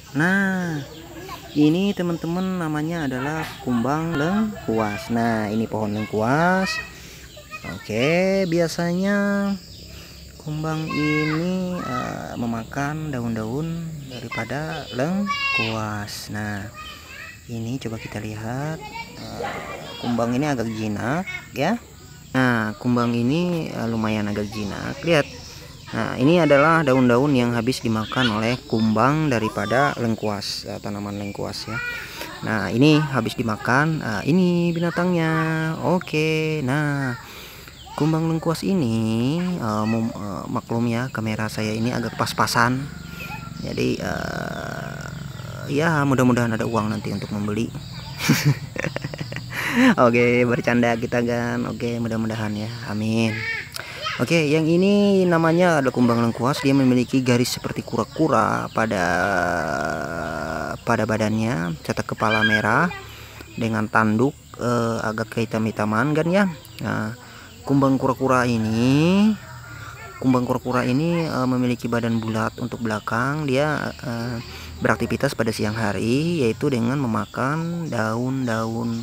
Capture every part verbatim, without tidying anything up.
Nah, ini teman-teman namanya adalah kumbang lengkuas. Nah, ini pohon lengkuas. Oke, biasanya kumbang ini uh, memakan daun-daun daripada lengkuas. Nah, ini coba kita lihat. Uh, kumbang ini agak jinak ya. Nah, kumbang ini uh, lumayan agak jinak. Lihat. Nah, ini adalah daun-daun yang habis dimakan oleh kumbang daripada lengkuas, uh, tanaman lengkuas ya. Nah, ini habis dimakan. Uh, ini binatangnya. Oke. Nah, kumbang lengkuas ini uh, uh, maklum ya, kamera saya ini agak pas-pasan. Jadi uh, ya mudah-mudahan ada uang nanti untuk membeli. Oke, bercanda kita kan. Oke, mudah-mudahan ya. Amin. Oke, yang ini namanya ada kumbang lengkuas. Dia memiliki garis seperti kura-kura pada pada badannya, serta kepala merah dengan tanduk eh, agak kehitam-hitaman kan ya. Nah, kumbang kura-kura ini, kumbang kura-kura ini eh, memiliki badan bulat untuk belakang. Dia eh, beraktivitas pada siang hari, yaitu dengan memakan daun-daun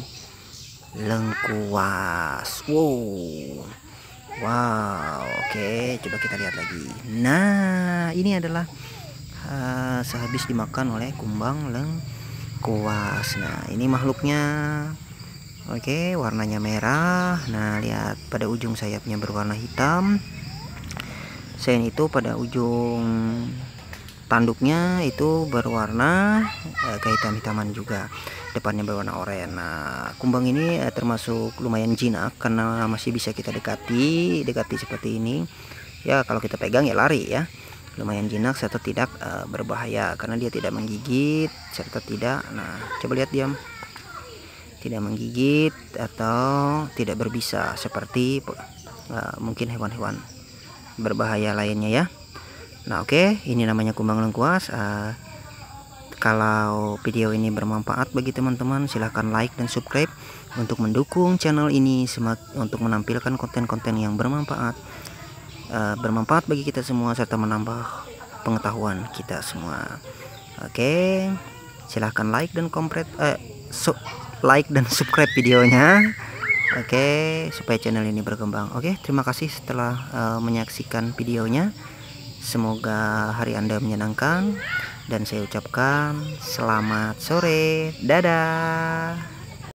lengkuas. Wow. Wow, oke, coba kita lihat lagi. Nah, ini adalah uh, sehabis dimakan oleh kumbang lengkuas. Nah, ini makhluknya. Oke, warnanya merah. Nah, lihat pada ujung sayapnya berwarna hitam. Selain itu pada ujung tanduknya itu berwarna uh, kehitam-hitaman juga. Depannya berwarna oranye. Nah, kumbang ini eh, termasuk lumayan jinak karena masih bisa kita dekati, dekati seperti ini. Ya, kalau kita pegang ya lari ya. Lumayan jinak serta tidak eh, berbahaya karena dia tidak menggigit serta tidak. Nah, coba lihat diam. Tidak menggigit atau tidak berbisa seperti eh, mungkin hewan-hewan berbahaya lainnya ya. Nah, oke, ini namanya kumbang lengkuas. Eh, Kalau video ini bermanfaat bagi teman-teman, silahkan like dan subscribe untuk mendukung channel ini untuk menampilkan konten-konten yang bermanfaat, uh, bermanfaat bagi kita semua serta menambah pengetahuan kita semua. Oke, silahkan like dan kompret, eh, so, like dan subscribe videonya. Oke, supaya channel ini berkembang. Oke, terima kasih setelah uh, menyaksikan videonya. Semoga hari Anda menyenangkan. Dan saya ucapkan selamat sore, dadah.